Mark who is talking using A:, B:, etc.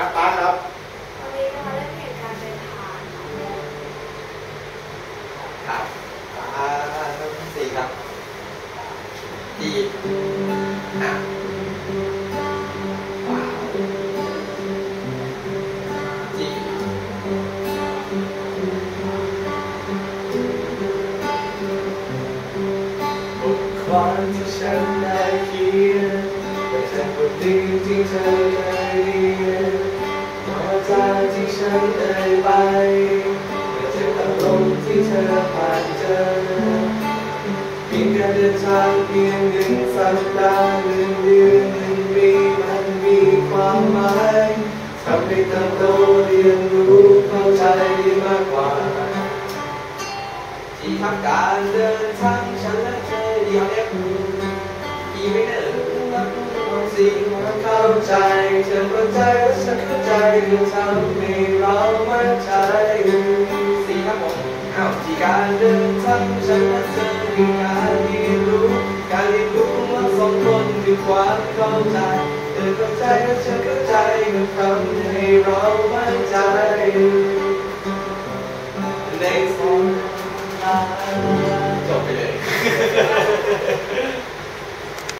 A: ครับป้าครับ
B: วันนี้จะมาเล่นเกมการเดินทาง
C: ครับป้าสี่ครับดีอ่ะว้าวจี
A: บทความที่ฉันได้เขียนไม่ใช่บทดีที่เธอได้เรียนวาจาที่ฉันเอ่ยไปไม่ใช่อารมณ์ที่เธอผ่านเจอเพียงแค่เดินทางเพียงหนึ่งสัปดาห์หนึ่งเดือนหนึ่งปีมันมีความหมายทำให้เติบโตเรียนรู้เข้าใจมากกว่า
C: จีทำการเดินทางฉันและเธอเดียวเอฟอีไม่เนอร์
A: สิ่งที่เข้าใจเธอเข้าใจและฉันเข้าใจคือทำให้เรามั่นใจ
C: สี่ครับผมอ้าวจี
A: การเดินทางฉันและเธอคือการเรียนรู้ว่าสองคนคือความเข้าใจเธอเข้าใจและฉันเข้าใจคือทำให้เรามั่นใจ